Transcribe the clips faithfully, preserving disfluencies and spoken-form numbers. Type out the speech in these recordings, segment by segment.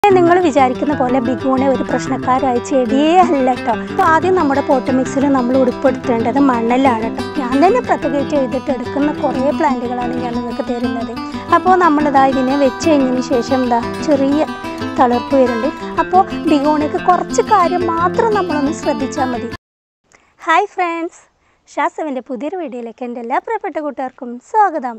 നിങ്ങൾ വിചാരിക്കുന്ന പോലെ ബിഗോണി ഒരു പ്രശ്നക്കാരായ ചെടിയേ അല്ല കേട്ടോ. അപ്പോൾ ആദ്യം നമ്മുടെ പോട്ട് മിക്സിൽ നമ്മൾ ഉൾപ്പെടുത്തേണ്ടത് മണ്ണലാണ് കേട്ടോ. ഞാൻ തന്നെ പ്രത്യേകിച്ച് ചെയ്തിട്ട് എടുക്കുന്ന കുറേ പ്ലാന്റുകളാണ് ഞാൻ നിങ്ങൾക്ക് തരുന്നത്. അപ്പോൾ നമ്മളിതാ ഇതിനെ വെച്ച് കഴിഞ്ഞതിന് ശേഷം എന്താ ചെറിയ തളിർപ്പ് വരുന്നുണ്ട്. അപ്പോൾ ബിഗോണിക്ക് കുറച്ച് കാര്യം മാത്രം നമ്മളൊന്ന് ശ്രദ്ധിച്ചാൽ മതി. ഹായ് ഫ്രണ്ട്സ്, ഷാസവിൻ്റെ പുതിയൊരു വീഡിയോയിലേക്ക് എൻ്റെ എല്ലാ പ്രിയപ്പെട്ട കൂട്ടുകാർക്കും സ്വാഗതം.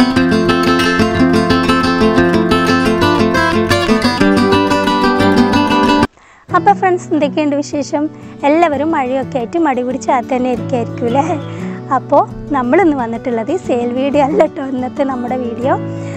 അപ്പോൾ ഫ്രണ്ട്സ്, എന്തൊക്കെയുണ്ട് വിശേഷം? എല്ലാവരും മഴയൊക്കെ ആയിട്ട് മടി പിടിച്ച് അത് തന്നെ ഇരിക്കായിരിക്കും അല്ലേ? അപ്പോൾ നമ്മളിന്ന് വന്നിട്ടുള്ളത് സെയിൽ വീഡിയോ അല്ല കേട്ടോ ഇന്നത്തെ നമ്മുടെ വീഡിയോ.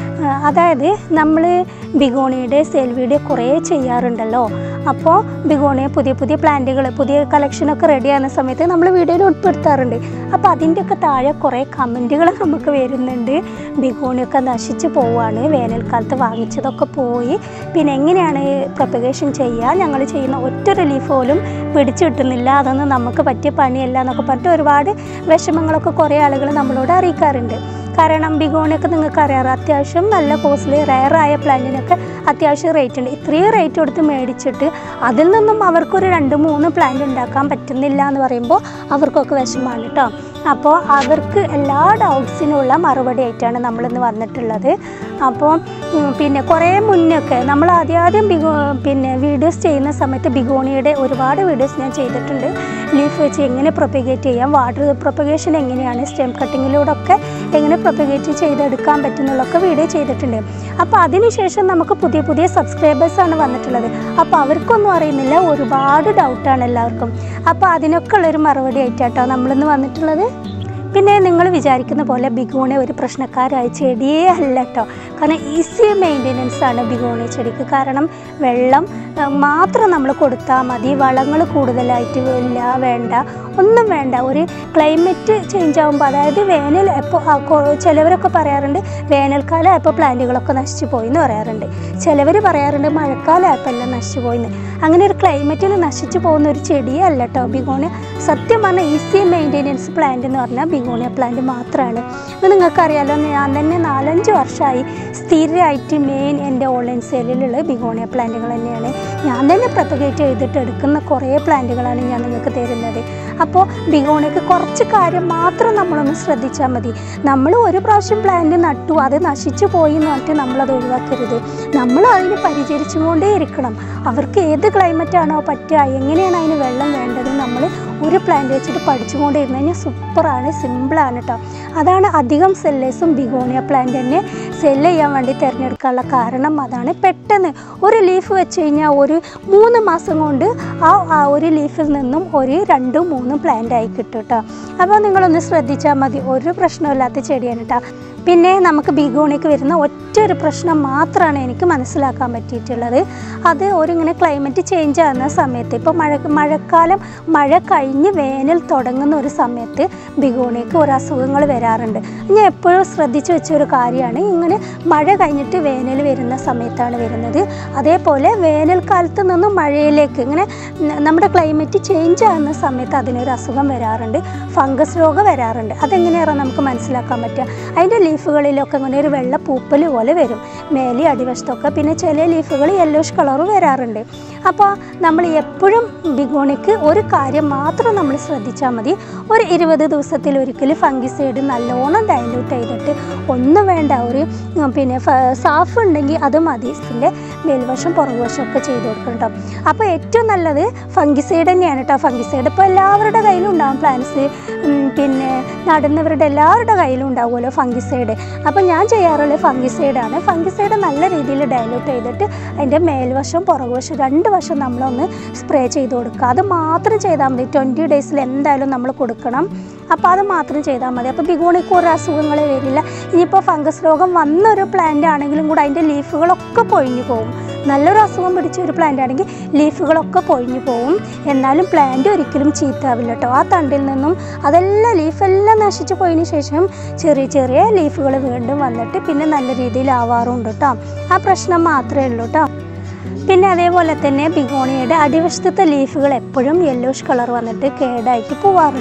അതായത് നമ്മൾ ബിഗോണിയുടെ സെയിൽ വീഡിയോ കുറേ ചെയ്യാറുണ്ടല്ലോ. അപ്പോൾ ബിഗോണിയ പുതിയ പുതിയ പ്ലാന്റുകൾ പുതിയ കളക്ഷനൊക്കെ റെഡി ആകുന്ന സമയത്ത് നമ്മൾ വീഡിയോയിൽ ഉൾപ്പെടുത്താറുണ്ട്. അപ്പോൾ അതിൻ്റെയൊക്കെ താഴെ കുറേ കമൻറ്റുകൾ നമുക്ക് വരുന്നുണ്ട്. ബിഗോണിയൊക്കെ നശിച്ച് പോവുകയാണ്, വേനൽക്കാലത്ത് വാങ്ങിച്ചതൊക്കെ പോയി, പിന്നെ എങ്ങനെയാണ് പ്രൊപ്പഗേഷൻ ചെയ്യുക, ഞങ്ങൾ ചെയ്യുന്ന ഒറ്റ റിലീഫ് പോലും പിടിച്ചു കിട്ടുന്നില്ല, അതൊന്നും നമുക്ക് പറ്റിയ പണിയല്ല എന്നൊക്കെ പറഞ്ഞിട്ട് ഒരുപാട് വിഷമങ്ങളൊക്കെ കുറേ ആളുകൾ നമ്മളോട് അറിയിക്കാറുണ്ട്. കാരണം ബിഗോണിയൊക്കെ നിങ്ങൾക്ക് അറിയാറ് അത്യാവശ്യം നല്ല കോസ്റ്റ്ലി റെയറായ പ്ലാന്റിനൊക്കെ അത്യാവശ്യം റേറ്റ് ഉണ്ട്. ഇത്രയും റേറ്റ് കൊടുത്ത് മേടിച്ചിട്ട് അതിൽ നിന്നും അവർക്കൊരു രണ്ട് മൂന്ന് പ്ലാന്റ് ഉണ്ടാക്കാൻ പറ്റുന്നില്ല എന്ന് പറയുമ്പോൾ അവർക്കൊക്കെ വിഷമമാണ് കേട്ടോ. അപ്പോൾ അവർക്ക് എല്ലാ ഡൗട്ട്സിനുള്ള മറുപടി ആയിട്ടാണ് നമ്മളിന്ന് വന്നിട്ടുള്ളത്. അപ്പോൾ പിന്നെ കുറേ മുന്നൊക്കെ നമ്മൾ ആദ്യം ആദ്യം ബിഗോ പിന്നെ വീഡിയോസ് ചെയ്യുന്ന സമയത്ത് ബിഗോണിയുടെ ഒരുപാട് വീഡിയോസ് ഞാൻ ചെയ്തിട്ടുണ്ട്. ലീഫ് വെച്ച് എങ്ങനെ പ്രൊപ്പഗേറ്റ് ചെയ്യാം, വാട്ടർ പ്രൊപ്പഗേഷൻ എങ്ങനെയാണ്, സ്റ്റെം കട്ടിങ്ങിലൂടെ ഒക്കെ എങ്ങനെ പ്രൊപ്പഗേറ്റ് ചെയ്തെടുക്കാൻ പറ്റുന്നുള്ളൊക്കെ വീഡിയോ ചെയ്തിട്ടുണ്ട്. അപ്പോൾ അതിനുശേഷം നമുക്ക് പുതിയ പുതിയ സബ്സ്ക്രൈബേഴ്സാണ് വന്നിട്ടുള്ളത്. അപ്പോൾ അവർക്കൊന്നും അറിയുന്നില്ല, ഒരുപാട് ഡൗട്ടാണ് എല്ലാവർക്കും. അപ്പോൾ അതിനൊക്കെ ഉള്ളൊരു മറുപടി ആയിട്ടാട്ടോ നമ്മളിന്ന് വന്നിട്ടുള്ളത്. പിന്നെ നിങ്ങൾ വിചാരിക്കുന്ന പോലെ ബിഗോണി ഒരു പ്രശ്നക്കാരായ ചെടിയേ അല്ല കേട്ടോ. കാരണം ഈസി മെയിൻ്റെനൻസ് ആണ് ബിഗോണി ചെടിക്ക്. കാരണം വെള്ളം മാത്രം നമ്മൾ കൊടുത്താൽ മതി, വളങ്ങൾ കൂടുതലായിട്ട് ഇല്ല, വേണ്ട, ഒന്നും വേണ്ട. ഒരു ക്ലൈമറ്റ് ചേഞ്ച് ആകുമ്പോൾ, അതായത് വേനൽ എപ്പോൾ ചിലവരൊക്കെ പറയാറുണ്ട് വേനൽക്കാലം ആയപ്പോൾ പ്ലാന്റുകളൊക്കെ നശിച്ചു പോയി എന്ന് പറയാറുണ്ട്. ചിലവർ പറയാറുണ്ട് മഴക്കാലം ആയപ്പോൾ എല്ലാം നശിച്ചു പോയിന്ന്. അങ്ങനെ ഒരു ക്ലൈമറ്റിൽ നശിച്ചു പോകുന്ന ഒരു ചെടിയേ അല്ല കേട്ടോ ബിഗോണി. സത്യം പറഞ്ഞാൽ ഈസി മെയിൻ്റെനൻസ് പ്ലാന്റ് എന്ന് പറഞ്ഞാൽ ബിഗോണിയ പ്ലാന്റ് മാത്രമാണ്. ഇത് നിങ്ങൾക്കറിയാലോ, ഞാൻ തന്നെ നാലഞ്ച് വർഷമായി സ്ഥിരമായിട്ട് മെയിൻ എൻ്റെ ഓൺലൈൻ സെയിലുള്ള ബിഗോണിയ പ്ലാന്റുകൾ തന്നെയാണ്. ഞാൻ തന്നെ പ്രൊപ്പഗേറ്റ് ചെയ്തിട്ട് എടുക്കുന്ന കുറേ പ്ലാന്റുകളാണ് ഞാൻ നിങ്ങൾക്ക് തരുന്നത്. അപ്പോൾ ബിഗോണിക്ക് കുറച്ച് കാര്യം മാത്രം നമ്മളൊന്ന് ശ്രദ്ധിച്ചാൽ മതി. നമ്മൾ ഒരു പ്രാവശ്യം പ്ലാന്റ് നട്ടു, അത് നശിച്ചു പോയി എന്ന് പറഞ്ഞിട്ട് നമ്മളത് ഒഴിവാക്കരുത്. നമ്മൾ അതിന് പരിചരിച്ചുകൊണ്ടേ ഇരിക്കണം. അവർക്ക് ഏത് ക്ലൈമറ്റാണോ പറ്റുക, എങ്ങനെയാണ് അതിന് വെള്ളം വേണ്ടത്, നമ്മൾ ഒരു പ്ലാന്റ് വെച്ചിട്ട് പഠിച്ചുകൊണ്ട് ഇരുന്ന് കഴിഞ്ഞാൽ സൂപ്പറാണ്, സിമ്പിളാണ് കേട്ടോ. അതാണ് അധികം സെല്ലേഴ്സും ബിഗോണിയ പ്ലാന്റ് തന്നെ സെല്ല് ചെയ്യാൻ വേണ്ടി തിരഞ്ഞെടുക്കാനുള്ള കാരണം അതാണ്. പെട്ടെന്ന് ഒരു ലീഫ് വെച്ച് കഴിഞ്ഞാൽ ഒരു മൂന്ന് മാസം കൊണ്ട് ആ ആ ഒരു ലീഫിൽ നിന്നും ഒരു രണ്ടും മൂന്നും പ്ലാന്റ് ആയി കിട്ടും കേട്ടോ. അപ്പോൾ നിങ്ങളൊന്ന് ശ്രദ്ധിച്ചാൽ മതി, ഒരു പ്രശ്നമില്ലാത്ത ചെടിയാണ് കേട്ടോ. പിന്നെ നമുക്ക് ബിഗോണിക്ക് വരുന്ന ഒറ്റ ഒരു പ്രശ്നം മാത്രമാണ് എനിക്ക് മനസ്സിലാക്കാൻ പറ്റിയിട്ടുള്ളത്. അത് ഒരിങ്ങനെ ക്ലൈമറ്റ് ചേഞ്ച് ആകുന്ന സമയത്ത്, ഇപ്പോൾ മഴ മഴക്കാലം മഴ കഴിഞ്ഞ് വേനൽ തുടങ്ങുന്ന ഒരു സമയത്ത് ബിഗോണിക്ക് ഒരു അസുഖങ്ങൾ വരാറുണ്ട്. ഞാൻ എപ്പോഴും ശ്രദ്ധിച്ചു വെച്ചൊരു കാര്യമാണ്, ഇങ്ങനെ മഴ കഴിഞ്ഞിട്ട് വേനൽ വരുന്ന സമയത്താണ് വരുന്നത്. അതേപോലെ വേനൽക്കാലത്ത് നിന്നും മഴയിലേക്ക് ഇങ്ങനെ നമ്മുടെ ക്ലൈമറ്റ് ചേഞ്ച് ആകുന്ന സമയത്ത് അതിനൊരു അസുഖം വരാറുണ്ട്, ഫംഗസ് രോഗം വരാറുണ്ട്. അതെങ്ങനെയാണ് നമുക്ക് മനസ്സിലാക്കാൻ പറ്റുക? അതിൻ്റെ ലീഫുകളിലൊക്കെ ഇങ്ങനെ ഒരു വെള്ള പൂപ്പൽ പോലെ വരും, മേലെ അടിവശത്തൊക്കെ. പിന്നെ ചില ലീഫുകൾ യെല്ലോഷ് കളറ് വരാറുണ്ട്. അപ്പോൾ നമ്മൾ എപ്പോഴും ബിഗോണിക്ക് ഒരു കാര്യം മാത്രം നമ്മൾ ശ്രദ്ധിച്ചാൽ മതി. ഒരു ഇരുപത് ദിവസത്തിൽ ഒരിക്കൽ ഫംഗിസൈഡ് നല്ലോണം ഡൈല്യൂട്ട് ചെയ്തിട്ട്, ഒന്നും വേണ്ട, ഒരു പിന്നെ സാഫ് ഉണ്ടെങ്കിൽ അത് മതി, ഇതിൻ്റെ മേൽവശം പുറകുവശമൊക്കെ ചെയ്ത് കൊടുക്കണം കേട്ടോ. അപ്പോൾ ഏറ്റവും നല്ലത് ഫംഗിസൈഡ് തന്നെയാണ് കേട്ടോ. ഫംഗിസൈഡ് ഇപ്പോൾ എല്ലാവരുടെ കയ്യിലും ഉണ്ടാകും, പ്ലാന്റ്സ് പിന്നെ നടുന്നവരുടെ എല്ലാവരുടെ കയ്യിലും ഉണ്ടാകുമല്ലോ ഫംഗിസൈഡ്. അപ്പോൾ ഞാൻ ചെയ്യാറുള്ളത് ഫംഗിസൈഡാണ്. ഫംഗിസൈഡ് നല്ല രീതിയിൽ ഡൈല്യൂട്ട് ചെയ്തിട്ട് അതിൻ്റെ മേൽവശം പുറകുവശം രണ്ട് വശം നമ്മളൊന്ന് സ്പ്രേ ചെയ്ത് കൊടുക്കുക. അത് മാത്രം ചെയ്താൽ മതി. ട്വൻറ്റി ഡേയ്സിൽ എന്തായാലും നമ്മൾ കൊടുക്കണം. അപ്പോൾ അത് മാത്രം ചെയ്താൽ മതി. അപ്പോൾ ബിഗോണിക്ക് ഒരു അസുഖങ്ങൾ വരില്ല. ഇനിയിപ്പോൾ ഫംഗസ് രോഗം വന്നൊരു പ്ലാന്റ് ആണെങ്കിലും കൂടെ അതിൻ്റെ ലീഫുകളൊക്കെ പൊഴിഞ്ഞു പോകും. നല്ലൊരു അസുഖം പിടിച്ച ഒരു പ്ലാന്റ് ആണെങ്കിൽ ലീഫുകളൊക്കെ പൊഴിഞ്ഞു പോകും. എന്നാലും പ്ലാന്റ് ഒരിക്കലും ചീത്താവില്ല കേട്ടോ. ആ തണ്ടിൽ നിന്നും അതെല്ലാം ലീഫെല്ലാം നശിച്ചു പോയതിന് ശേഷം ചെറിയ ചെറിയ ലീഫുകൾ വീണ്ടും വന്നിട്ട് പിന്നെ നല്ല രീതിയിൽ ആവാറുണ്ട് കേട്ടോ. ആ പ്രശ്നം മാത്രമേ ഉള്ളൂ കേട്ടോ. പിന്നെ അതേപോലെ തന്നെ ബിഗോണിയുടെ അടിവശത്തെ ലീഫുകൾ എപ്പോഴും യെല്ലോഷ് കളർ വന്നിട്ട് കേടായിട്ട് പോവാറുണ്ട്.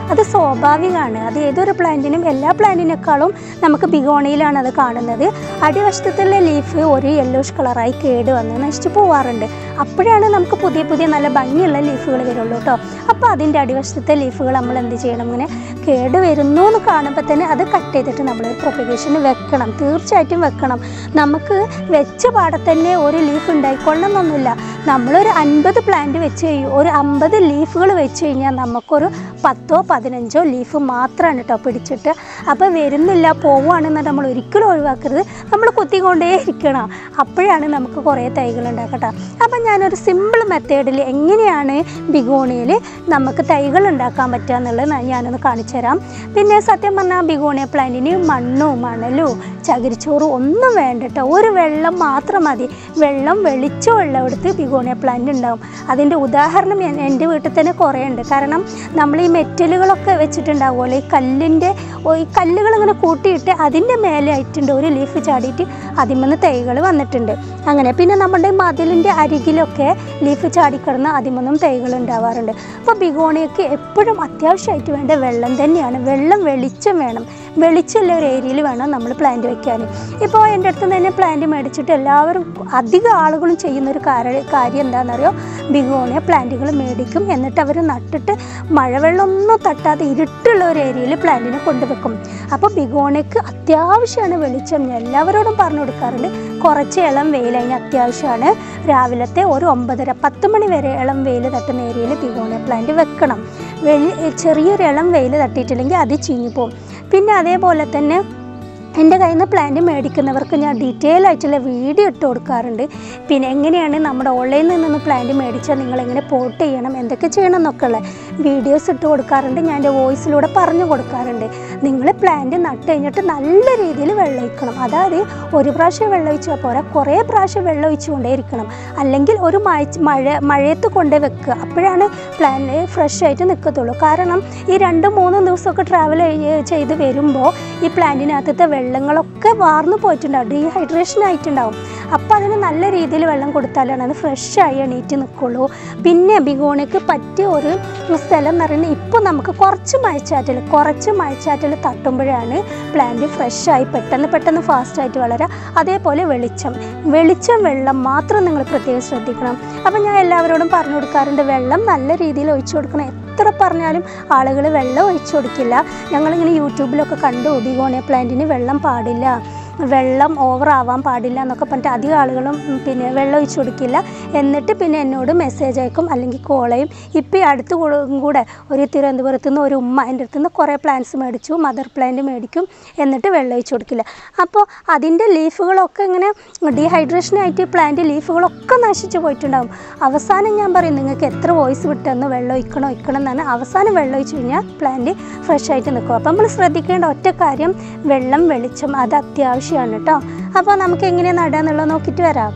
അത് സ്വാഭാവികമാണ്. അത് ഏതൊരു പ്ലാന്റിനും എല്ലാ പ്ലാന്റിനേക്കാളും നമുക്ക് ബിഗോണിയിലാണ് അത് കാണുന്നത്. അടിവശത്തുള്ള ലീഫ് ഒരു യെല്ലോഷ് കളറായി കേട് വന്ന് നശിച്ചു പോവാറുണ്ട്. അപ്പോഴാണ് നമുക്ക് പുതിയ പുതിയ നല്ല ഭംഗിയുള്ള ലീഫുകൾ വരുള്ളൂ കേട്ടോ. അപ്പോൾ അതിൻ്റെ അടിവശത്തെ ലീഫുകൾ നമ്മൾ എന്ത് ചെയ്യണം, ഇങ്ങനെ കേട് വരുന്നു എന്ന് കാണുമ്പോൾ തന്നെ അത് കട്ട് ചെയ്തിട്ട് നമ്മൾ പ്രൊപ്പഗേഷന് വെക്കണം, തീർച്ചയായിട്ടും വെക്കണം. നമുക്ക് വെച്ച പാടെ തന്നെ ഒരു ലീഫ് ഉണ്ടായിക്കൊള്ളണമെന്നൊന്നുമില്ല. നമ്മളൊരു അൻപത് പ്ലാന്റ് വെച്ച് കഴിയും, ഒരു അമ്പത് ലീഫുകൾ വെച്ച് കഴിഞ്ഞാൽ നമുക്കൊരു പത്തോ പതിനഞ്ചോ ലീഫ് മാത്രമാണ് കേട്ടോ പിടിച്ചിട്ട്. അപ്പോൾ വരുന്നില്ല പോവുകയാണെന്ന് നമ്മൾ ഒരിക്കലും ഒഴിവാക്കരുത്, നമ്മൾ കുത്തിക്കൊണ്ടേ ഇരിക്കണം. അപ്പോഴാണ് നമുക്ക് കുറേ തൈകൾ ഉണ്ടാക്കട്ടോ. അപ്പം ഞാനൊരു സിമ്പിൾ മെത്തേഡിൽ എങ്ങനെയാണ് ബിഗോണിയയിൽ നമുക്ക് തൈകൾ ഉണ്ടാക്കാൻ പറ്റുക എന്നുള്ളത് ഞാനൊന്ന് കാണിച്ചു തരാം. പിന്നെ സത്യം പറഞ്ഞാൽ ബിഗോണിയ പ്ലാന്റിന് മണ്ണും മണലും ചകിരിച്ചോറും ഒന്നും വേണ്ട കേട്ടോ. ഒരു വെള്ളം മാത്രം മതി. വെള്ളം വെളിച്ചം വെള്ളം എടുത്ത് ബിഗോണിയ പ്ലാന്റ് ഉണ്ടാവും. അതിൻ്റെ ഉദാഹരണം എൻ്റെ വീട്ടിൽ തന്നെ കുറേ ഉണ്ട്. കാരണം നമ്മൾ ഈ മെറ്റലുകളൊക്കെ വെച്ചിട്ടുണ്ടാവുമല്ലോ, ഈ കല്ലിൻ്റെ ഈ കല്ലുകൾ ഇങ്ങനെ കൂട്ടിയിട്ട് അതിൻ്റെ മേലെ ആയിട്ടുണ്ട് ഒരു ലീഫ് ചാടിയിട്ട് അതിമെന്ന് തൈകൾ വന്നിട്ടുണ്ട്. അങ്ങനെ പിന്നെ നമ്മുടെ മതിലിൻ്റെ അരികിലൊക്കെ ലീഫ് ചാടിക്കിടന്ന് അതിമെന്നും തൈകൾ ഉണ്ടാവാറുണ്ട്. അപ്പോൾ ബിഗോണിയക്ക് എപ്പോഴും അത്യാവശ്യമായിട്ട് വേണ്ട വെള്ളം തന്നെയാണ്. വെള്ളം വെളിച്ചം വേണം. വെളിച്ചമുള്ള ഒരു ഏരിയയിൽ വേണം നമ്മൾ പ്ലാന്റ് വയ്ക്കാൻ. ഇപ്പോൾ എൻ്റെ അടുത്ത് തന്നെ പ്ലാന്റ് മേടിച്ചിട്ട് എല്ലാവരും അധികം ആളുകളും ചെയ്യുന്നൊരു കാര്യം കാര്യം എന്താണെന്നറിയോ, ബിഗോണിയ പ്ലാന്റുകൾ മേടിക്കും, എന്നിട്ട് അവർ നട്ടിട്ട് മഴവെള്ളമൊന്നും തട്ടാതെ ഇരുട്ടുള്ള ഒരു ഏരിയയിൽ പ്ലാന്റിനെ കൊണ്ടുവെക്കും. അപ്പോൾ ബിഗോണിയക്ക് അത്യാവശ്യമാണ് വെളിച്ചം. ഞാൻ എല്ലാവരോടും പറഞ്ഞു കൊടുക്കാറുണ്ട്, കുറച്ച് ഇളം വെയിൽ അതിന് അത്യാവശ്യമാണ്. രാവിലത്തെ ഒരു ഒമ്പതര പത്ത് മണി വരെ ഇളം വെയിൽ തട്ടുന്ന ഏരിയയിൽ ബിഗോണിയ പ്ലാന്റ് വെക്കണം. വെളി ചെറിയൊരു ഇളം വെയിൽ തട്ടിയിട്ടില്ലെങ്കിൽ അത് ചീഞ്ഞു പോകും. പിന്നെ അതേപോലെ തന്നെ എൻ്റെ കയ്യിൽ നിന്ന് പ്ലാന്റ് മേടിക്കുന്നവർക്ക് ഞാൻ ഡീറ്റെയിൽ ആയിട്ടുള്ള വീഡിയോ ഇട്ട് കൊടുക്കാറുണ്ട്. പിന്നെ എങ്ങനെയാണ് നമ്മുടെ ഓൺലൈനിൽ നിന്ന് പ്ലാന്റ് മേടിച്ചാൽ നിങ്ങളെങ്ങനെ പോട്ട് ചെയ്യണം, എന്തൊക്കെ ചെയ്യണം എന്നൊക്കെ ഉള്ള വീഡിയോസ് ഇട്ട് കൊടുക്കാറുണ്ട്. ഞാൻ എൻ്റെ വോയിസിലൂടെ പറഞ്ഞു കൊടുക്കാറുണ്ട്. നിങ്ങൾ പ്ലാന്റ് നട്ട് കഴിഞ്ഞിട്ട് നല്ല രീതിയിൽ വെള്ളം ഒഴിക്കണം. അതായത് ഒരു പ്രാവശ്യം വെള്ളം ഒഴിച്ചാൽ പോരാ, കുറേ പ്രാവശ്യം വെള്ളം ഒഴിച്ചു കൊണ്ടേ ഇരിക്കണം. അല്ലെങ്കിൽ ഒരു മഴ മഴ മഴയത്ത് കൊണ്ടേ വെക്കുക. അപ്പോഴാണ് പ്ലാന്റ് ഫ്രഷ് ആയിട്ട് നിൽക്കത്തുള്ളൂ. കാരണം ഈ രണ്ട് മൂന്ന് ദിവസമൊക്കെ ട്രാവൽ ചെയ്ത് വരുമ്പോൾ ഈ പ്ലാന്റിനകത്തത്തെ വെള്ളങ്ങളൊക്കെ വാർന്നു പോയിട്ടുണ്ടാവും, ഡീഹൈഡ്രേഷൻ ആയിട്ടുണ്ടാവും. അപ്പോൾ അതിന് നല്ല രീതിയിൽ വെള്ളം കൊടുത്താലാണ് അത് ഫ്രഷായി എണീറ്റ് നിൽക്കുള്ളൂ. പിന്നെ ബിഗോണിയക്ക് പറ്റിയ ഒരു സ്ഥലം എന്ന് പറയുന്നത്, ഇപ്പോൾ നമുക്ക് കുറച്ച് മഴച്ചാറ്റൽ കുറച്ച് മഴച്ചാറ്റൽ തട്ടുമ്പോഴാണ് പ്ലാന്റ് ഫ്രഷായി പെട്ടെന്ന് പെട്ടെന്ന് ഫാസ്റ്റായിട്ട് വളരാം. അതേപോലെ വെളിച്ചം വെളിച്ചം വെള്ളം മാത്രം നിങ്ങൾ പ്രത്യേകം ശ്രദ്ധിക്കണം. അപ്പോൾ ഞാൻ എല്ലാവരോടും പറഞ്ഞു കൊടുക്കാറുണ്ട്, വെള്ളം നല്ല രീതിയിൽ ഒഴിച്ചു കൊടുക്കണം. എത്ര പറഞ്ഞാലും ആളുകൾ വെള്ളം ഒഴിച്ചു കൊടുക്കില്ല. ഞങ്ങളിങ്ങനെ യൂട്യൂബിലൊക്കെ കണ്ടു, ബിഗോണിയ പ്ലാന്റിന് വെള്ളം പാടില്ല, വെള്ളം ഓവർ ആവാൻ പാടില്ല എന്നൊക്കെ പറഞ്ഞിട്ട് അധികം ആളുകളും പിന്നെ വെള്ളം ഒഴിച്ചു കൊടുക്കില്ല. എന്നിട്ട് പിന്നെ എന്നോട് മെസ്സേജ് അയക്കും, അല്ലെങ്കിൽ കോൾ ചെയ്യും. ഇപ്പോൾ ഈ അടുത്ത് കൂടെ ഒരു തിരുവനന്തപുരത്ത് നിന്ന് ഒരു ഉമ്മ എൻ്റെ അടുത്ത് നിന്ന് കുറേ പ്ലാന്റ്സ് മേടിച്ചു, മദർ പ്ലാന്റ് മേടിക്കും, എന്നിട്ട് വെള്ളം ഒഴിച്ചു കൊടുക്കില്ല. അപ്പോൾ അതിൻ്റെ ലീഫുകളൊക്കെ ഇങ്ങനെ ഡീഹൈഡ്രേഷനായിട്ട് പ്ലാന്റ് ലീഫുകളൊക്കെ നശിച്ചു പോയിട്ടുണ്ടാകും. അവസാനം ഞാൻ പറയും, നിങ്ങൾക്ക് എത്ര വോയിസ് വിട്ടെന്ന് വെള്ളം ഒഴിക്കണം ഒഴിക്കണം എന്നാണ്. അവസാനം വെള്ളം ഒഴിച്ചു കഴിഞ്ഞാൽ പ്ലാന്റ് ഫ്രഷ് ആയിട്ട് നിൽക്കും. അപ്പോൾ നമ്മൾ ശ്രദ്ധിക്കേണ്ട ഒറ്റ കാര്യം വെള്ളം വെളിച്ചം അത് അത്യാവശ്യം കേട്ടോ. അപ്പോൾ നമുക്ക് എങ്ങനെ നടുക എന്നുള്ളത് നോക്കിയിട്ട് വരാം.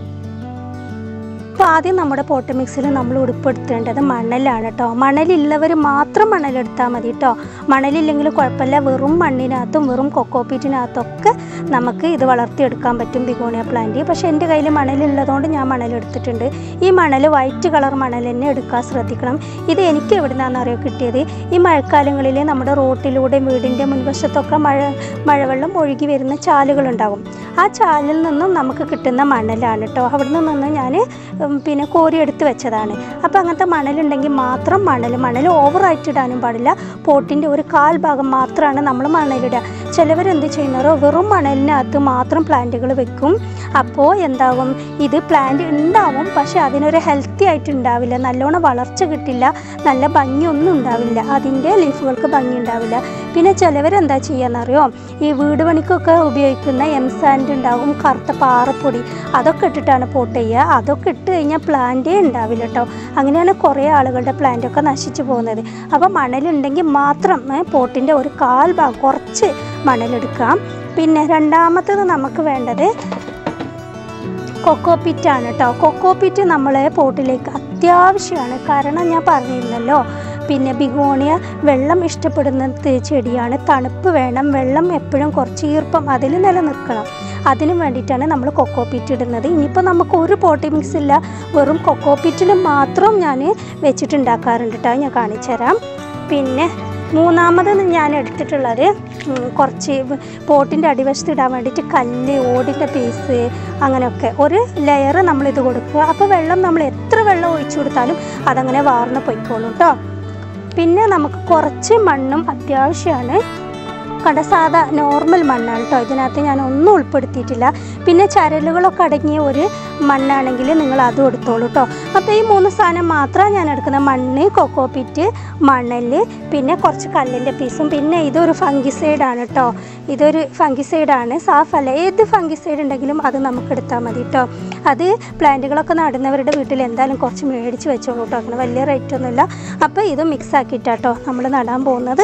അപ്പോൾ ആദ്യം നമ്മുടെ പോട്ട് മിക്സിൽ നമ്മൾ ഉൾപ്പെടുത്തേണ്ടത് മണലാണ് കേട്ടോ. മണലുള്ളവർ മാത്രം മണലെടുത്താൽ മതി കേട്ടോ. മണലില്ലെങ്കിലും കുഴപ്പമില്ല. വെറും മണ്ണിനകത്തും വെറും കൊക്കോപ്പീറ്റിനകത്തൊക്കെ നമുക്ക് ഇത് വളർത്തിയെടുക്കാൻ പറ്റും ബിഗോണിയ പ്ലാന്റ്. പക്ഷേ എൻ്റെ കയ്യിൽ മണലുള്ളതുകൊണ്ട് ഞാൻ മണലെടുത്തിട്ടുണ്ട്. ഈ മണൽ വൈറ്റ് കളർ മണൽ തന്നെ എടുക്കാൻ ശ്രദ്ധിക്കണം. ഇത് എനിക്ക് എവിടെ നിന്നാണെന്ന് അറിയോ കിട്ടിയത്, ഈ മഴക്കാലങ്ങളിൽ നമ്മുടെ റോട്ടിലൂടെ വീടിൻ്റെ മുൻവശത്തൊക്കെ മഴ മഴവെള്ളം ഒഴുകി വരുന്ന ചാലുകളുണ്ടാകും. ആ ചാലിൽ നിന്നും നമുക്ക് കിട്ടുന്ന മണലാണ് കേട്ടോ. അവിടെ നിന്ന് ഞാൻ പിന്നെ കോരിയെടുത്ത് വെച്ചതാണ്. അപ്പോൾ അങ്ങനത്തെ മണലുണ്ടെങ്കിൽ മാത്രം മണൽ മണൽ ഓവറായിട്ട് ഇടാനും പാടില്ല. പോട്ടിൻ്റെ ഒരു കാൽ ഭാഗം മാത്രമാണ് നമ്മൾ മണലിടുക. ചിലവരെന്ത് ചെയ്യുന്നവരോ വെറും മണലിനകത്ത് മാത്രം പ്ലാന്റുകൾ വെക്കും. അപ്പോൾ എന്താകും, ഇത് പ്ലാന്റ് ഉണ്ടാവും, പക്ഷേ അതിനൊരു ഹെൽത്തി ആയിട്ട് ഉണ്ടാവില്ല, നല്ലോണം വളർച്ച കിട്ടില്ല, നല്ല ഭംഗിയൊന്നും ഉണ്ടാവില്ല, അതിൻ്റെ ലീഫുകൾക്ക് ഭംഗി ഉണ്ടാവില്ല. പിന്നെ ചിലവരെന്താ ചെയ്യാന്നറിയോ, ഈ വീട് പണിക്കൊക്കെ ഉപയോഗിക്കുന്ന എംസാൻഡ് ഉണ്ടാകും, കറുത്ത പാറപ്പൊടി, അതൊക്കെ ഇട്ടിട്ടാണ് പോട്ട് ചെയ്യുക. അതൊക്കെ ഇട്ട് കഴിഞ്ഞാൽ പ്ലാന്റേ ഉണ്ടാവില്ല കേട്ടോ. അങ്ങനെയാണ് കുറേ ആളുകളുടെ പ്ലാന്റൊക്കെ നശിച്ചു പോകുന്നത്. അപ്പോൾ മണലുണ്ടെങ്കിൽ മാത്രം പോട്ടിൻ്റെ ഒരു കാൽ ഭാഗം കുറച്ച് മണലെടുക്കാം. പിന്നെ രണ്ടാമത്തത് നമുക്ക് വേണ്ടത് കൊക്കോപിറ്റാണ് കേട്ടോ. കൊക്കോപിറ്റ് നമ്മളെ പോട്ടിലേക്ക് അത്യാവശ്യമാണ്. കാരണം ഞാൻ പറഞ്ഞിരുന്നല്ലോ, പിന്നെ ബിഗോണിയ വെള്ളം ഇഷ്ടപ്പെടുന്ന ചെടിയാണ്. തണുപ്പ് വേണം, വെള്ളം എപ്പോഴും കുറച്ച് ഈർപ്പം അതിൽ നിലനിൽക്കണം. അതിന് വേണ്ടിയിട്ടാണ് നമ്മൾ കൊക്കോപിറ്റ് ഇടുന്നത്. ഇനിയിപ്പോൾ നമുക്ക് ഒരു പോട്ടി മിക്സ് ഇല്ല, വെറും കൊക്കോപിറ്റിൽ മാത്രം ഞാൻ വെച്ചിട്ടുണ്ടാക്കാറുണ്ട് കേട്ടോ. ഞാൻ കാണിച്ചു തരാം. പിന്നെ മൂന്നാമത് ഞാൻ എടുത്തിട്ടുള്ളത് കുറച്ച് പോട്ടിൻ്റെ അടിവശത്ത് ഇടാൻ വേണ്ടിയിട്ട് കല്ല്, ഓടിൻ്റെ പീസ്, അങ്ങനെയൊക്കെ ഒരു ലെയർ നമ്മളിത് കൊടുക്കുക. അപ്പോൾ വെള്ളം നമ്മൾ എത്ര വെള്ളം ഒഴിച്ചു കൊടുത്താലും അതങ്ങനെ വാർന്ന് പൊയ്ക്കോളും കേട്ടോ. പിന്നെ നമുക്ക് കുറച്ച് മണ്ണും അത്യാവശ്യമാണ്. കണ്ട സാധാ നോർമൽ മണ്ണാണ് കേട്ടോ, ഇതിനകത്ത് ഞാൻ ഒന്നും ഉൾപ്പെടുത്തിയിട്ടില്ല. പിന്നെ ചരലുകളൊക്കെ അടങ്ങിയ ഒരു മണ്ണാണെങ്കിൽ നിങ്ങൾ അതും എടുത്തോളൂ കേട്ടോ. അപ്പോൾ ഈ മൂന്ന് സാധനം മാത്രമാണ് ഞാൻ എടുക്കുന്നത്: മണ്ണ്, കൊക്കോപിറ്റ്, മണൽ, പിന്നെ കുറച്ച് കല്ലിൻ്റെ പീസും. പിന്നെ ഇതൊരു ഫംഗിസൈഡാണ് കേട്ടോ, ഇതൊരു ഫംഗിസൈഡാണ്, സാഫല്ല. ഏത് ഫംഗിസൈഡ് ഉണ്ടെങ്കിലും അത് നമുക്ക് എടുത്താൽ മതി കേട്ടോ. അത് പ്ലാന്റുകളൊക്കെ നടുന്നവരുടെ വീട്ടിൽ എന്തായാലും കുറച്ച് മേടിച്ച് വെച്ചോളൂ കേട്ടോ, അങ്ങനെ വലിയ റേറ്റൊന്നുമില്ല. അപ്പോൾ ഇത് മിക്സ് ആക്കിയിട്ടാട്ടോ നമ്മൾ നടാൻ പോകുന്നത്.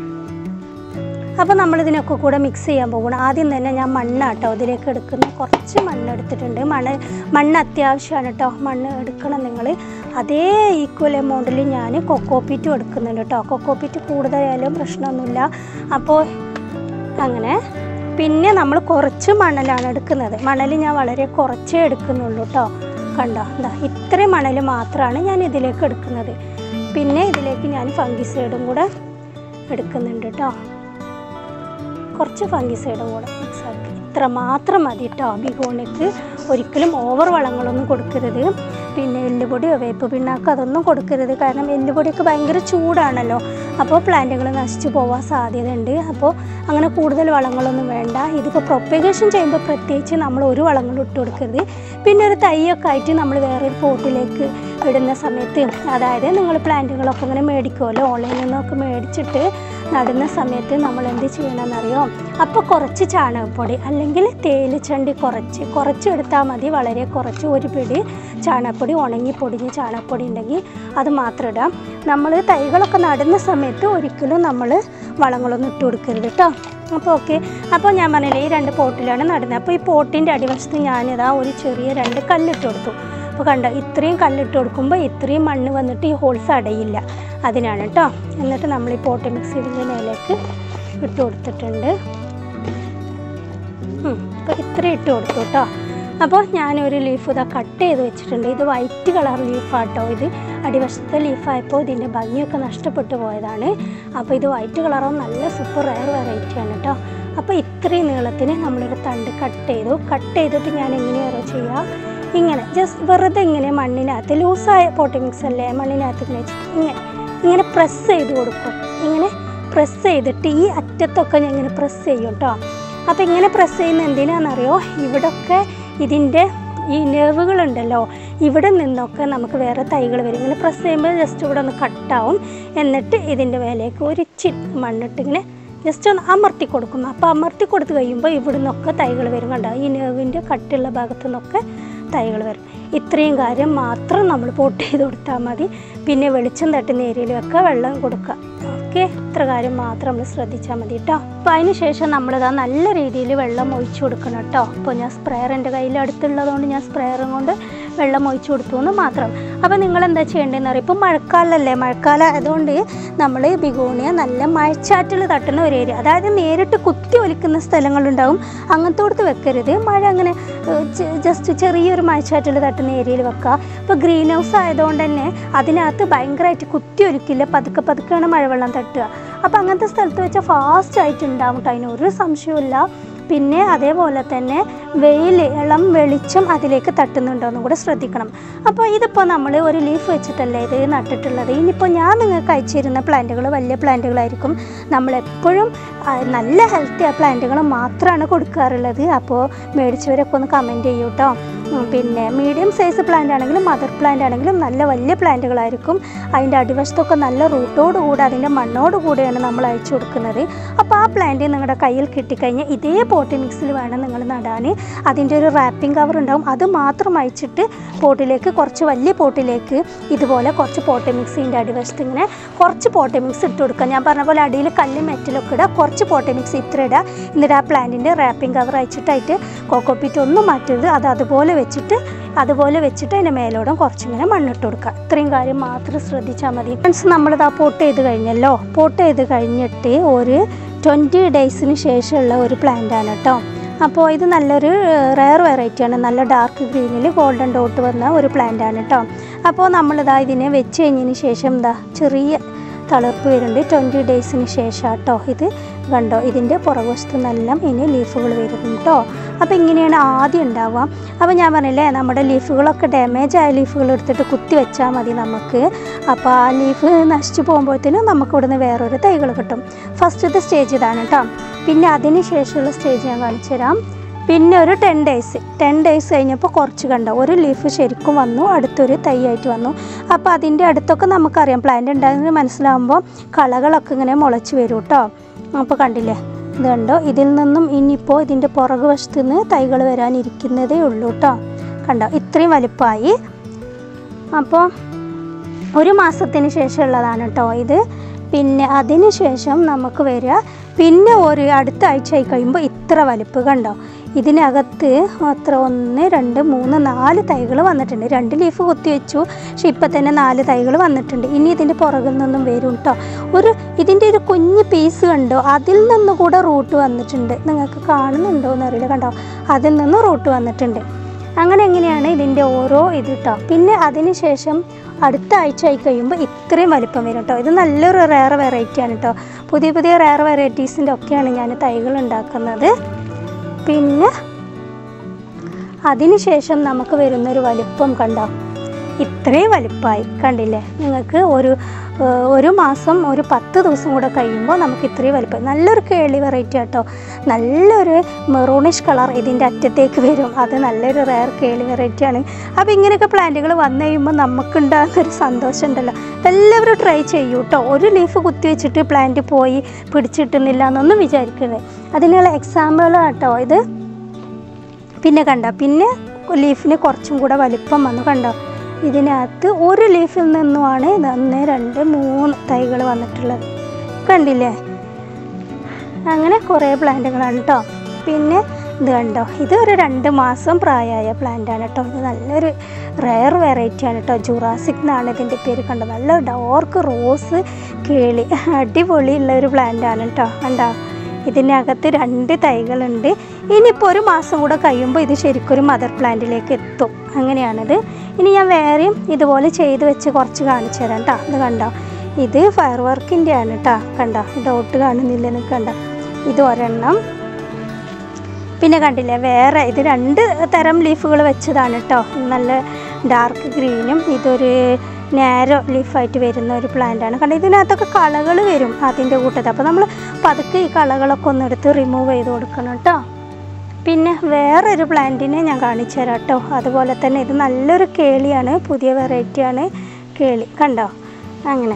അപ്പോൾ നമ്മളിതിനൊക്കെ കൂടെ മിക്സ് ചെയ്യാൻ പോകണം. ആദ്യം തന്നെ ഞാൻ മണ്ണാട്ടോ ഇതിലേക്ക് എടുക്കുന്ന, കുറച്ച് മണ്ണ് എടുത്തിട്ടുണ്ട്. മണ്ണ് മണ്ണ് അത്യാവശ്യമാണ് കേട്ടോ, മണ്ണ് എടുക്കണം നിങ്ങൾ. അതേ ഈക്വൽ എമൗണ്ടിൽ ഞാൻ കൊക്കോപീറ്റും എടുക്കുന്നുണ്ട് കേട്ടോ. കൊക്കോപീറ്റ് കൂടുതലായാലും പ്രശ്നമൊന്നുമില്ല. അപ്പോൾ അങ്ങനെ പിന്നെ നമ്മൾ കുറച്ച് മണലാണ് എടുക്കുന്നത്. മണൽ ഞാൻ വളരെ കുറച്ചേ എടുക്കുന്നുള്ളൂ കേട്ടോ. കണ്ടോ, എന്താ ഇത്രയും മണൽ മാത്രമാണ് ഞാൻ ഇതിലേക്ക് എടുക്കുന്നത്. പിന്നെ ഇതിലേക്ക് ഞാൻ ഫംഗിസൈഡും കൂടെ എടുക്കുന്നുണ്ട് കേട്ടോ, കുറച്ച് ഫംഗിസൈഡും കൂടെ മിക്സ് ആക്കി. ഇത്ര മാത്രം മതി കേട്ടോ. ബിഗോണിക്ക് ഒരിക്കലും ഓവർ വളങ്ങളൊന്നും കൊടുക്കരുത്. പിന്നെ എല്ലുപൊടിയോ വേപ്പ് പിണ്ണാക്കോ അതൊന്നും കൊടുക്കരുത്. കാരണം എല്ലുപൊടിയൊക്കെ ഭയങ്കര ചൂടാണല്ലോ, അപ്പോൾ പ്ലാന്റുകൾ നശിച്ചു പോകാൻ സാധ്യതയുണ്ട്. അപ്പോൾ അങ്ങനെ കൂടുതൽ വളങ്ങളൊന്നും വേണ്ട. ഇതിപ്പോൾ പ്രൊപ്പഗേഷൻ ചെയ്യുമ്പോൾ പ്രത്യേകിച്ച് നമ്മൾ ഒരു വളങ്ങളും ഇട്ട് കൊടുക്കരുത്. പിന്നെ ഒരു തൈയൊക്കെ ആയിട്ട് നമ്മൾ വേറൊരു പോട്ടിലേക്ക് ഇടുന്ന സമയത്ത്, അതായത് നിങ്ങൾ പ്ലാന്റുകളൊക്കെ ഇങ്ങനെ മേടിക്കുമല്ലോ, ഓൺലൈനിൽ നിന്നൊക്കെ മേടിച്ചിട്ട് നടുന്ന സമയത്ത് നമ്മൾ എന്ത് ചെയ്യണമെന്നറിയോ? അപ്പോൾ കുറച്ച് ചാണകപ്പൊടി അല്ലെങ്കിൽ തേയിലച്ചണ്ടി കുറച്ച് കുറച്ച് എടുത്താൽ മതി. വളരെ കുറച്ച്, ഒരു പിടി ചാണകപ്പൊടി, ഉണങ്ങി പൊടിഞ്ഞ് ചാണകപ്പൊടി ഉണ്ടെങ്കിൽ അത് മാത്രം ഇടാം. നമ്മൾ തൈകളൊക്കെ നടുന്ന സമയത്ത് ഒരിക്കലും നമ്മൾ വളങ്ങളൊന്നും ഇട്ട് കൊടുക്കരുത് കേട്ടോ. അപ്പോൾ ഓക്കെ. അപ്പോൾ ഞാൻ പറഞ്ഞില്ലേ ഈ രണ്ട് പോട്ടിലാണ് നടുന്നത്. അപ്പോൾ ഈ പോട്ടിൻ്റെ അടിവശത്ത് ഞാനിതാ ഒരു ചെറിയ രണ്ട് കല്ലിട്ട് കൊടുത്തു. അപ്പോൾ കണ്ടോ, ഇത്രയും കല്ലിട്ട് കൊടുക്കുമ്പോൾ ഇത്രയും മണ്ണ് വന്നിട്ട് ഈ ഹോൾസ് അടയില്ല, അതിനാണ് കേട്ടോ. എന്നിട്ട് നമ്മൾ ഈ പോട്ട് മിക്സ് ചെയ്തതിൻ്റെ മേലേക്ക് ഇട്ട് കൊടുത്തിട്ടുണ്ട്. അപ്പോൾ ഇത്രയും ഇട്ട് കൊടുത്തു കേട്ടോ. അപ്പോൾ ഞാനൊരു ലീഫ് ഇതാ കട്ട് ചെയ്ത് വെച്ചിട്ടുണ്ട്. ഇത് വൈറ്റ് കളർ ലീഫാട്ടോ. ഇത് അടിവശത്തെ ലീഫായപ്പോൾ ഇതിൻ്റെ ഭംഗിയൊക്കെ നഷ്ടപ്പെട്ടു പോയതാണ്. അപ്പോൾ ഇത് വൈറ്റ് കളറോ നല്ല സൂപ്പർ റയർ വെറൈറ്റിയാണ് കേട്ടോ. അപ്പോൾ ഇത്രയും നീളത്തിന് നമ്മളൊരു തണ്ട് കട്ട് ചെയ്തു. കട്ട് ചെയ്തിട്ട് ഞാൻ എങ്ങനെയാണോ ചെയ്യുക, ഇങ്ങനെ ജസ്റ്റ് വെറുതെ ഇങ്ങനെ മണ്ണിനകത്ത്, ലൂസായ പോട്ടി മിക്സ് അല്ലേ, മണ്ണിനകത്ത് ഇങ്ങനെ വെച്ചിട്ട് ഇങ്ങനെ ഇങ്ങനെ പ്രസ് ചെയ്ത് കൊടുക്കും. ഇങ്ങനെ പ്രസ് ചെയ്തിട്ട് ഈ അറ്റത്തൊക്കെ ഞാൻ ഇങ്ങനെ പ്രസ് ചെയ്യും കേട്ടോ. അപ്പോൾ ഇങ്ങനെ പ്രസ് ചെയ്യുന്ന എന്തിനാണെന്നറിയോ? ഇവിടെയൊക്കെ ഇതിൻ്റെ ഈ നെർവുകളുണ്ടല്ലോ, ഇവിടെ നിന്നൊക്കെ നമുക്ക് വേറെ തൈകൾ വരും. ഇങ്ങനെ പ്രസ് ചെയ്യുമ്പോൾ ജസ്റ്റ് ഇവിടെ ഒന്ന് കട്ടാവും. എന്നിട്ട് ഇതിൻ്റെ മേലേക്ക് ഒരു ചി മണ്ണിട്ട് ഇങ്ങനെ ജസ്റ്റ് ഒന്ന് അമർത്തി കൊടുക്കും. അപ്പോൾ അമർത്തി കൊടുത്ത് കഴിയുമ്പോൾ ഇവിടെ നിന്നൊക്കെ തൈകൾ വരും. കണ്ടോ, ഈ നെർവിൻ്റെ കട്ടുള്ള ഭാഗത്തു നിന്നൊക്കെ തൈകൾ വരും. ഇത്രയും കാര്യം മാത്രം നമ്മൾ പോട്ട് ചെയ്ത് കൊടുത്താൽ മതി. പിന്നെ വെളിച്ചം തട്ടുന്ന ഏരിയയിലൊക്കെ വെള്ളം കൊടുക്കുക. ഓക്കെ, ഇത്ര കാര്യം മാത്രം നമ്മൾ ശ്രദ്ധിച്ചാൽ മതി കേട്ടോ. അപ്പോൾ അതിന് ശേഷം നമ്മളിതാ നല്ല രീതിയിൽ വെള്ളം ഒഴിച്ചു കൊടുക്കണം കേട്ടോ. അപ്പോൾ ഞാൻ സ്പ്രെയർ എൻ്റെ കയ്യിൽ അടുത്തുള്ളതുകൊണ്ട് ഞാൻ സ്പ്രെയറും കൊണ്ട് വെള്ളം ഒഴിച്ചു കൊടുത്തു എന്ന് മാത്രം. അപ്പോൾ നിങ്ങളെന്താ ചെയ്യേണ്ടതെന്ന് അറിയാം, ഇപ്പോൾ മഴക്കാലമല്ലേ, മഴക്കാലം ആയതുകൊണ്ട് നമ്മൾ ബിഗോണിയ നല്ല മഴച്ചാറ്റിൽ തട്ടുന്ന ഒരു ഏരിയ, അതായത് നേരിട്ട് കുത്തി ഒലിക്കുന്ന സ്ഥലങ്ങളുണ്ടാവും, അങ്ങനത്തോടത്ത് വെക്കരുത്. മഴ അങ്ങനെ ജസ്റ്റ് ചെറിയൊരു മഴച്ചാറ്റിൽ തട്ടുന്ന ഏരിയയിൽ വെക്കുക. ഇപ്പോൾ ഗ്രീൻ ഹൗസ് ആയതുകൊണ്ട് തന്നെ അതിനകത്ത് ഭയങ്കരമായിട്ട് കുത്തി ഒലിക്കില്ല, പതുക്കെ പതുക്കെയാണ് മഴവെള്ളം തട്ടുക. അപ്പോൾ അങ്ങനത്തെ സ്ഥലത്ത് വെച്ചാൽ ഫാസ്റ്റായിട്ട് ഉണ്ടാവും കേട്ടോ, അതിനൊരു സംശയമില്ല. പിന്നെ അതേപോലെ തന്നെ വെയിൽ, ഇളം വെളിച്ചം അതിലേക്ക് തട്ടുന്നുണ്ടോയെന്നും കൂടെ ശ്രദ്ധിക്കണം. അപ്പോൾ ഇതിപ്പോൾ നമ്മൾ ഒരു ലീഫ് വെച്ചിട്ടല്ലേ ഇത് നട്ടിട്ടുള്ളത്. ഇനിയിപ്പോൾ ഞാൻ നിങ്ങൾക്ക് അയച്ചിരുന്ന പ്ലാന്റുകൾ വലിയ പ്ലാന്റുകളായിരിക്കും. നമ്മളെപ്പോഴും നല്ല ഹെൽത്തി ആ പ്ലാന്റുകൾ മാത്രമാണ് കൊടുക്കാറുള്ളത്. അപ്പോൾ മേടിച്ചവരൊക്കെ ഒന്ന് കമൻറ്റ് ചെയ്യൂ കേട്ടോ. പിന്നെ മീഡിയം സൈസ് പ്ലാന്റ് ആണെങ്കിലും മദർ പ്ലാന്റ് ആണെങ്കിലും നല്ല വലിയ പ്ലാന്റുകളായിരിക്കും. അതിൻ്റെ അടിവശത്തൊക്കെ നല്ല റൂട്ടോട് കൂടെ അതിൻ്റെ മണ്ണോട് കൂടെയാണ് നമ്മൾ അയച്ചു കൊടുക്കുന്നത്. അപ്പോൾ ആ പ്ലാന്റ് നിങ്ങളുടെ കയ്യിൽ കിട്ടിക്കഴിഞ്ഞാൽ ഇതേ പോട്ടി മിക്സിൽ വേണം നിങ്ങൾ നടാൻ. അതിൻ്റെ ഒരു റാപ്പിംഗ് കവർ ഉണ്ടാവും, അത് മാത്രം അയച്ചിട്ട് പോട്ടിലേക്ക്, കുറച്ച് വലിയ പോട്ടിലേക്ക് ഇതുപോലെ കുറച്ച് പോട്ടി മിക്സിൻ്റെ അടിവശത്ത് ഇങ്ങനെ കുറച്ച് പോട്ടി മിക്സ് ഇട്ട് കൊടുക്കുക. ഞാൻ പറഞ്ഞ പോലെ അടിയിൽ കല്ല് മെറ്റലൊക്കെ ഇടുക, കുറച്ച് പോട്ടി മിക്സ് ഇത്ര ഇടുക. എന്നിട്ട് ആ പ്ലാന്റിൻ്റെ റാപ്പിംഗ് കവർ അയച്ചിട്ടായിട്ട് കോക്കോപീറ്റ് ഒന്നും മാറ്റരുത്, അത് അതുപോലെ വെച്ചിട്ട് അതുപോലെ വെച്ചിട്ട് അതിൻ്റെ മേലോടും കുറച്ചിങ്ങനെ മണ്ണിട്ട് കൊടുക്കുക. ഇത്രയും കാര്യം മാത്രം ശ്രദ്ധിച്ചാൽ മതി. ഫ്രണ്ട്സ്, നമ്മളിതാ പോട്ട് ചെയ്ത് കഴിഞ്ഞല്ലോ. പോട്ട് ചെയ്ത് കഴിഞ്ഞിട്ട് ഒരു ട്വൻറ്റി ഡേയ്സിന് ശേഷമുള്ള ഒരു പ്ലാന്റാണ് കേട്ടോ. അപ്പോൾ ഇത് നല്ലൊരു റെയർ വെറൈറ്റിയാണ്, നല്ല ഡാർക്ക് ഗ്രീനിൽ ഗോൾഡൻ ഡോട്ട് വന്ന ഒരു പ്ലാന്റാണ് കേട്ടോ. അപ്പോൾ നമ്മളിതാ ഇതിനെ വെച്ച് കഴിഞ്ഞതിന് ശേഷം എന്താ ചെറിയ തളിർപ്പ് വരുന്നുണ്ട്. ട്വൻറ്റി ഡേയ്സിന് ശേഷം കേട്ടോ ഇത് കണ്ടോ. ഇതിൻ്റെ പുറകുവശത്ത് നിന്നെല്ലാം ഇനി ലീഫുകൾ വരും കേട്ടോ. അപ്പോൾ ഇങ്ങനെയാണ് ആദ്യം ഉണ്ടാവുക. അപ്പോൾ ഞാൻ പറഞ്ഞില്ലേ നമ്മുടെ ലീഫുകളൊക്കെ ഡാമേജ് ആയ ലീഫുകൾ എടുത്തിട്ട് കുത്തി വെച്ചാൽ മതി നമുക്ക്. അപ്പോൾ ആ ലീഫ് നശിച്ചു പോകുമ്പോഴത്തേനും നമുക്ക് ഇവിടുന്ന് വേറൊരു തൈകൾ കിട്ടും. ഫസ്റ്റത്തെ സ്റ്റേജ് ഇതാണ് കേട്ടോ. പിന്നെ അതിന് ശേഷമുള്ള സ്റ്റേജ് ഞാൻ കാണിച്ചു തരാം. പിന്നെ ഒരു ടെൻ ഡേയ്സ് ടെൻ ഡേയ്സ് കഴിഞ്ഞപ്പോൾ കുറച്ച് കണ്ടോ ഒരു ലീഫ് ശരിക്കും വന്നു, അടുത്തൊരു തൈയായിട്ട് വന്നു. അപ്പോൾ അതിൻ്റെ അടുത്തൊക്കെ നമുക്കറിയാം പ്ലാന്റ് ഉണ്ടാകുന്നത് മനസ്സിലാകുമ്പോൾ കളകളൊക്കെ ഇങ്ങനെ മുളച്ച് വരും കേട്ടോ. അപ്പോൾ കണ്ടില്ലേ ഇത് കണ്ടോ. ഇതിൽ നിന്നും ഇനിയിപ്പോൾ ഇതിൻ്റെ പുറകു വശത്ത് നിന്ന് തൈകൾ വരാനിരിക്കുന്നതേ ഉള്ളൂ കേട്ടോ. കണ്ടോ ഇത്രയും വലുപ്പമായി. അപ്പോൾ ഒരു മാസത്തിന് ശേഷമുള്ളതാണ് കേട്ടോ ഇത്. പിന്നെ അതിന് ശേഷം നമുക്ക് വരിക പിന്നെ ഒരു അടുത്ത ആഴ്ച ആയി കഴിയുമ്പോൾ ഇത്ര വലിപ്പ് കണ്ടോ. ഇതിനകത്ത് അത്ര ഒന്ന് രണ്ട് മൂന്ന് നാല് തൈകൾ വന്നിട്ടുണ്ട്. രണ്ട് ലീഫ് കുത്തി വെച്ചു, പക്ഷെ ഇപ്പം തന്നെ നാല് തൈകൾ വന്നിട്ടുണ്ട്. ഇനി ഇതിൻ്റെ പുറകിൽ നിന്നും വരും കേട്ടോ. ഒരു ഇതിൻ്റെ ഒരു കുഞ്ഞ് പീസ് കണ്ടോ, അതിൽ നിന്ന് കൂടെ റൂട്ട് വന്നിട്ടുണ്ട്. നിങ്ങൾക്ക് കാണുന്നുണ്ടോ എന്നറിയില്ല, കണ്ടോ അതിൽ നിന്ന് റൂട്ട് വന്നിട്ടുണ്ട്. അങ്ങനെ എങ്ങനെയാണ് ഇതിൻ്റെ ഓരോ ഇത് കേട്ടോ. പിന്നെ അതിന് ശേഷം അടുത്ത ആഴ്ച ആയി കഴിയുമ്പോൾ ഇത്രയും വലിപ്പം വരും കേട്ടോ. ഇത് നല്ലൊരു റെയർ വെറൈറ്റിയാണ് കേട്ടോ. പുതിയ പുതിയ റെയർ വെറൈറ്റീസിൻ്റെ ഒക്കെയാണ് ഞാൻ തൈകൾ ഉണ്ടാക്കുന്നത്. പിന്നെ അതിന് ശേഷം നമുക്ക് വരുന്നൊരു വലിപ്പം കണ്ടോ ഇത്രയും വലിപ്പമായി കണ്ടില്ലേ. നിങ്ങൾക്ക് ഒരു ഒരു മാസം ഒരു പത്ത് ദിവസം കൂടെ കഴിയുമ്പോൾ നമുക്ക് ഇത്രയും വലിപ്പം നല്ലൊരു കേളി വെറൈറ്റി കേട്ടോ. നല്ലൊരു മെറൂണിഷ് കളർ ഇതിൻ്റെ അറ്റത്തേക്ക് വരും. അത് നല്ലൊരു റെയർ കേളി വെറൈറ്റിയാണ്. അപ്പോൾ ഇങ്ങനെയൊക്കെ പ്ലാന്റുകൾ വന്നു കഴിയുമ്പോൾ നമുക്കുണ്ടാകുന്നൊരു സന്തോഷം ഉണ്ടല്ലോ. എല്ലാവരും ട്രൈ ചെയ്യൂ കേട്ടോ. ഒരു ലീഫ് കുത്തി വെച്ചിട്ട് പ്ലാന്റ് പോയി പിടിച്ചിട്ടുന്നില്ല എന്നൊന്നും വിചാരിക്കുന്നത്. അതിനുള്ള എക്സാമ്പിൾ കേട്ടോ ഇത്. പിന്നെ കണ്ടോ പിന്നെ ലീഫിന് കുറച്ചും കൂടെ വലിപ്പം വന്നു കണ്ടോ. ഇതിനകത്ത് ഒരു ലീഫിൽ നിന്നുമാണ് ഒന്ന് രണ്ട് മൂന്ന് തൈകൾ വന്നിട്ടുള്ളത് കണ്ടില്ലേ. അങ്ങനെ കുറേ പ്ലാന്റുകളാണ് കേട്ടോ. പിന്നെ ഇത് കണ്ടോ ഇത് ഒരു രണ്ട് മാസം പ്രായമായ പ്ലാന്റാണ് കേട്ടോ. ഇത് നല്ലൊരു റെയർ വെറൈറ്റിയാണ് കേട്ടോ. ജുറാസിക് എന്നാണ് ഇതിൻ്റെ പേര്. കണ്ടോ നല്ല ഡാർക്ക് റോസ് കേളി അടിപൊളിയുള്ള ഒരു പ്ലാന്റാണ് കേട്ടോ. കണ്ടോ ഇതിനകത്ത് രണ്ട് തൈകളുണ്ട്. ഇനിയിപ്പോൾ ഒരു മാസം കൂടെ കഴിയുമ്പോൾ ഇത് ശരിക്കൊരു മദർ പ്ലാന്റിലേക്ക് എത്തും. അങ്ങനെയാണിത്. ഇനി ഞാൻ വേറെയും ഇതുപോലെ ചെയ്ത് വെച്ച് കുറച്ച് കാണിച്ചു തരാം കേട്ടോ. ഇത് കണ്ടോ ഇത് ഫയർ വർക്കിൻ്റെ ആണ് കേട്ടോ. കണ്ടോ ഡോട്ട് കാണുന്നില്ല നിങ്ങൾക്ക് കണ്ടോ. ഇത് ഒരെണ്ണം. പിന്നെ കണ്ടില്ലേ വേറെ ഇത് രണ്ട് തരം ലീഫുകൾ വെച്ചതാണ് കേട്ടോ. നല്ല ഡാർക്ക് ഗ്രീനും ഇതൊരു നാരോ ലീഫായിട്ട് വരുന്ന ഒരു പ്ലാന്റാണ്. കണ്ടോ ഇതിനകത്തൊക്കെ കളകൾ വരും അതിൻ്റെ കൂട്ടത്തിൽ. അപ്പോൾ നമ്മൾ പതുക്കെ ഈ കളകളൊക്കെ ഒന്ന് എടുത്ത് റിമൂവ് ചെയ്ത് കൊടുക്കണം കേട്ടോ. പിന്നെ വേറൊരു പ്ലാന്റിനെ ഞാൻ കാണിച്ചു തരാം കേട്ടോ. അതുപോലെ തന്നെ ഇത് നല്ലൊരു കേളിയാണ്, പുതിയ വെറൈറ്റിയാണ് കേളി കണ്ടോ അങ്ങനെ.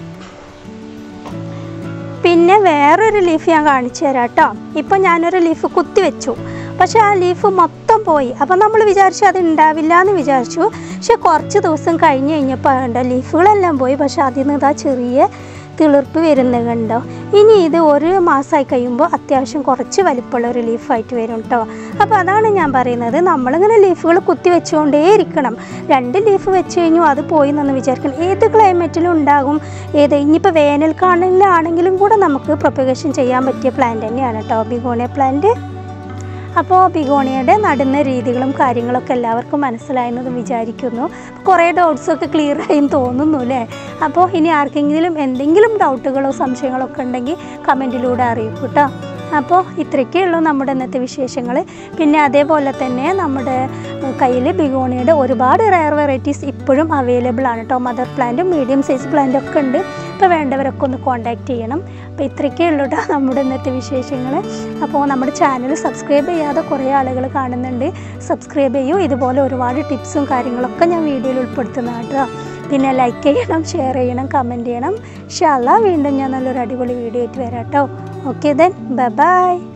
പിന്നെ വേറൊരു ലീഫ് ഞാൻ കാണിച്ചു തരാം കേട്ടോ. ഇപ്പം ഞാനൊരു ലീഫ് കുത്തി വെച്ചു, പക്ഷെ ആ ലീഫ് മൊത്തം പോയി. അപ്പം നമ്മൾ വിചാരിച്ചു അത് ഉണ്ടാവില്ല എന്ന് വിചാരിച്ചു. പക്ഷെ കുറച്ച് ദിവസം കഴിഞ്ഞ് കഴിഞ്ഞപ്പോൾ ഉണ്ടോ ലീഫുകളെല്ലാം പോയി. പക്ഷെ അതിൽ നിന്ന് ഇതാ ചെറിയ തിളിർപ്പ് വരുന്നത് കണ്ടോ. ഇനി ഇത് ഒരു മാസമായി കഴിയുമ്പോൾ അത്യാവശ്യം കുറച്ച് വലിപ്പമുള്ള ഒരു ലീഫായിട്ട് വരും കേട്ടോ. അപ്പോൾ അതാണ് ഞാൻ പറയുന്നത്, നമ്മളിങ്ങനെ ലീഫുകൾ കുത്തി വെച്ചുകൊണ്ടേ ഇരിക്കണം. രണ്ട് ലീഫ് വെച്ച് കഴിഞ്ഞു അത് പോയി എന്നൊന്ന് വിചാരിക്കണം. ഏത് ക്ലൈമറ്റിലും ഉണ്ടാകും. ഏത് ഇനിയിപ്പോൾ വേനൽക്കാലത്തിലാണെങ്കിലും കൂടെ നമുക്ക് പ്രൊപ്പഗേഷൻ ചെയ്യാൻ പറ്റിയ പ്ലാന്റ് തന്നെയാണ് കേട്ടോ ബിഗോണിയ പ്ലാന്റ്. അപ്പോൾ ബിഗോണിയയുടെ നടുന്ന രീതികളും കാര്യങ്ങളൊക്കെ എല്ലാവർക്കും മനസ്സിലായെന്ന് വിചാരിക്കുന്നു. കുറേ ഡൗട്ട്സൊക്കെ ക്ലിയർ ആയും തോന്നുന്നു അല്ലേ. അപ്പോൾ ഇനി ആർക്കെങ്കിലും എന്തെങ്കിലും ഡൗട്ടുകളോ സംശയങ്ങളോ ഒക്കെ ഉണ്ടെങ്കിൽ കമൻറ്റിലൂടെ അറിയിക്കും കേട്ടോ. അപ്പോൾ ഇത്രയൊക്കെ ഉള്ളൂ നമ്മുടെ ഇന്നത്തെ വിശേഷങ്ങൾ. പിന്നെ അതേപോലെ തന്നെ നമ്മുടെ കയ്യിൽ ബിഗോണിയയുടെ ഒരുപാട് റയർ വെറൈറ്റീസ് ഇപ്പോഴും അവൈലബിൾ ആണ് കേട്ടോ. മദർ പ്ലാന്റും മീഡിയം സൈസ് പ്ലാന്റും ഒക്കെ ഉണ്ട്. അപ്പോൾ വേണ്ടവരൊക്കെ ഒന്ന് കോൺടാക്റ്റ് ചെയ്യണം. അപ്പോൾ ഇത്രയൊക്കെ ഉള്ളൂ കേട്ടോ നമ്മുടെ ഇന്നത്തെ വിശേഷങ്ങൾ. അപ്പോൾ നമ്മുടെ ചാനൽ സബ്സ്ക്രൈബ് ചെയ്യാതെ കുറേ ആളുകൾ കാണുന്നുണ്ട്. സബ്സ്ക്രൈബ് ചെയ്യൂ. ഇതുപോലെ ഒരുപാട് ടിപ്സും കാര്യങ്ങളൊക്കെ ഞാൻ വീഡിയോയിൽ ഉൾപ്പെടുത്തുന്നതാണ് കേട്ടോ. പിന്നെ ലൈക്ക് ചെയ്യണം, ഷെയർ ചെയ്യണം, കമൻറ്റ് ചെയ്യണം. ഇൻഷാ അല്ലാഹ് വീണ്ടും ഞാൻ നല്ലൊരു അടിപൊളി വീഡിയോ ആയിട്ട് വരാം കേട്ടോ. Okay then, bye bye.